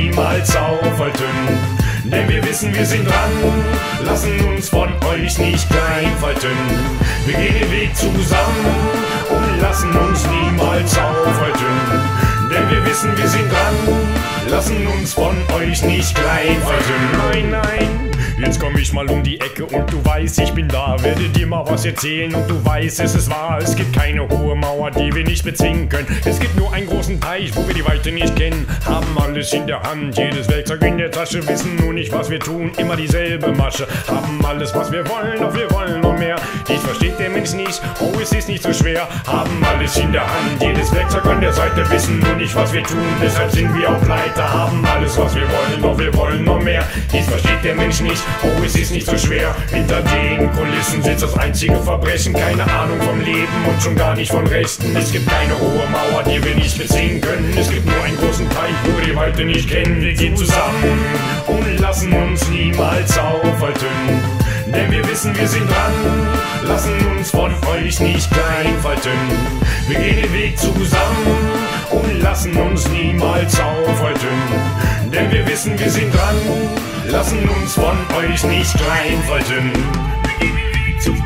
niemals aufhalten. Denn wir wissen, wir sind dran, lassen uns von euch nicht klein falten. Wir gehen den Weg zusammen und lassen uns niemals aufhalten. Denn wir wissen, wir sind dran, lassen uns von euch nicht klein falten. Nein, nein, jetzt komm ich mal um die Ecke und du weißt, ich bin da. Werde dir mal was erzählen und du weißt, es ist wahr. Es gibt keine hohe Mauer, die wir nicht bezwingen können. Es gibt nur einen großen Teich, wo wir die Weite nicht kennen. Haben alles in der Hand, jedes Werkzeug in der Tasche. Wissen nur nicht, was wir tun, immer dieselbe Masche. Haben alles, was wir wollen, doch wir wollen noch mehr. Dies versteht der Mensch nicht, oh es ist nicht so schwer. Haben alles in der Hand, jedes Werkzeug an der Seite. Wissen nur nicht, was wir tun, deshalb sind wir auch pleite. Haben alles, was wir wollen, doch wir wollen noch mehr. Dies versteht der Mensch nicht, oh es ist nicht so schwer. Hinter den Kulissen sitzt das einzige Verbrechen. Keine Ahnung vom Leben und schon gar nicht von Rechten. Es gibt keine hohe Mauer, die wir nicht beziehen können. Es gibt nur einen großen Teich, wo wir die Weite nicht kennen. Wir gehen zusammen und lassen uns niemals aufhalten. Denn wir wissen, wir sind dran, lassen uns von euch nicht klein falten. Wir gehen den Weg zusammen und lassen uns niemals aufhalten. Denn wir wissen, wir sind dran, lassen uns von euch nicht klein falten. Wir gehen den Weg zusammen.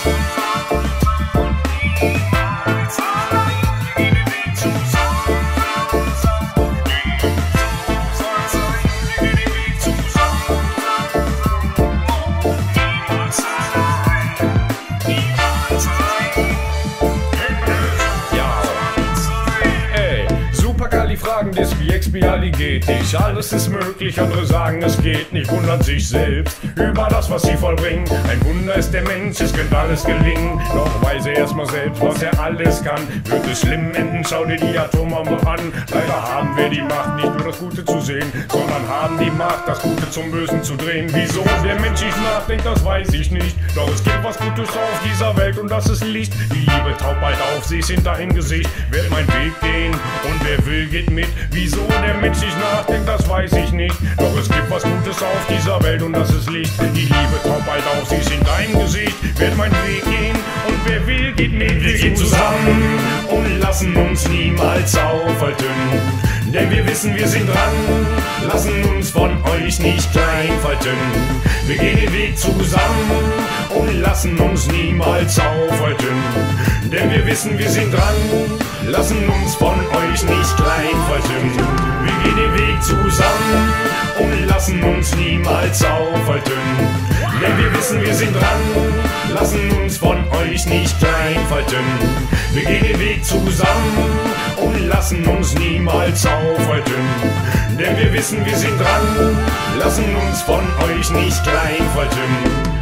Expialigetisch, alles ist möglich, andere sagen es geht nicht, wundern sich selbst über das, was sie vollbringen. Ein Wunder ist der Mensch, es könnte alles gelingen, doch weiß er erstmal selbst, was er alles kann. Wird es schlimm enden, schau dir die Atombombe an. Leider haben wir die Macht, nicht nur das Gute zu sehen, sondern haben die Macht, das Gute zum Bösen zu drehen. Wieso der Mensch nicht nachdenkt, das weiß ich nicht, doch es gibt was Gutes auf dieser Welt und das ist Licht. Die Liebe taucht bald auf, sie ist hinter im Gesicht, wird mein Weg gehen und wer will geht mit. Wieso der Mensch nicht nachdenkt, das weiß ich nicht, doch es gibt was Gutes auf dieser Welt und das ist Licht. Die Liebe taucht bald auf, sie ist in deinem Gesicht, wird mein Weg gehen und wer will geht mit. Wir gehen zusammen und lassen uns niemals aufhalten. Denn wir wissen, wir sind dran, lassen uns von euch nicht klein falten. Wir gehen den Weg zusammen und lassen uns niemals aufhalten. Denn wir wissen, wir sind dran, lassen uns von euch nicht klein falten. Wir gehen den Weg zusammen und lassen uns niemals aufhalten. Denn wir wissen, wir sind dran, lassen uns von euch nicht klein falten. Wir gehen den Weg zusammen und lassen uns niemals aufhalten. Denn wir wissen, wir sind dran, lassen uns von euch nicht klein falten.